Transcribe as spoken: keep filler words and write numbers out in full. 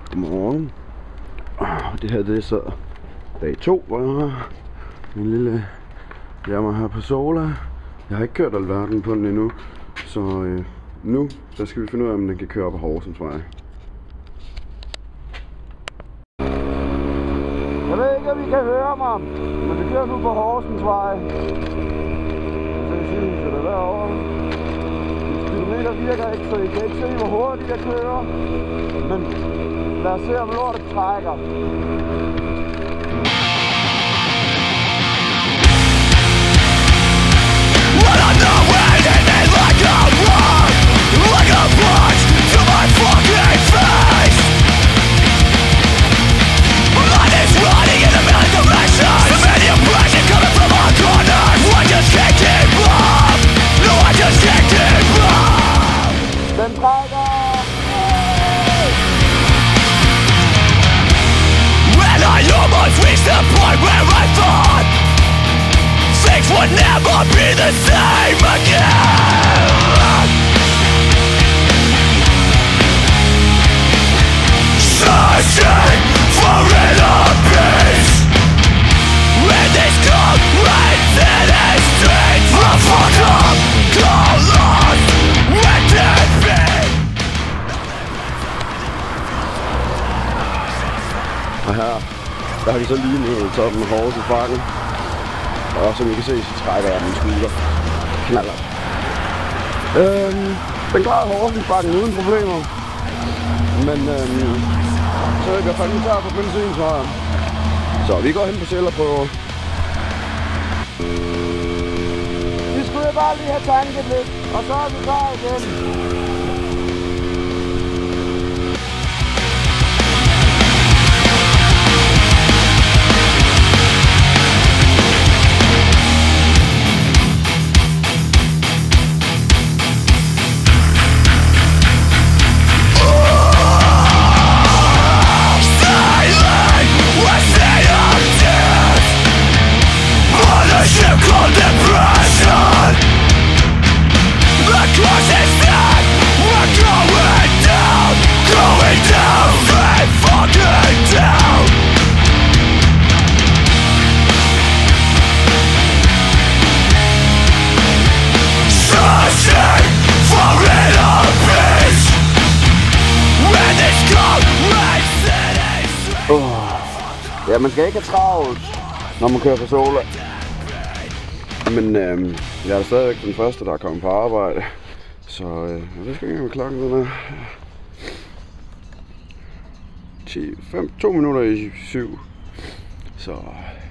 Godmorgen. Det her det er så dag to, hvor jeg har en lille jammer her på Sola. Jeg har ikke kørt alverden på den endnu, så øh, nu så skal vi finde ud af, om den kan køre op ad Horsensvej. Jeg ved ikke, om I kan høre mig, men det kører nu på Horsensvej. Så jeg synes, at det er derovre. Speedometer virker ikke, så I kan ikke se, hvor hurtigt jeg kører. Men lad os se, om lortet trækker. Den trækker! When I almost reached the point where I thought things would never be the same again, searching for inner peace in this cold rain city streets. I fucked up, got lost, where did be? Og her, der har vi så lige nået toppen af Horsensbakken. Og som I kan se, så trækker jeg min scooter. Knaller. Øhm, den klarede Horsensbakken uden problemer. Men øhm, så er jeg fandme tør på benzin, så Så vi går hen på selv og prøver. Vi skulle bare lige have tanket lidt, og så er vi klar igen. Ja, man skal ikke have travlt, når man kører på Sola. Men øhm, jeg er stadigvæk den første, der er kommet på arbejde. Så øh, jeg ved ikke engang, hvad klokken den er. ti, fem, to minutter i syv. Så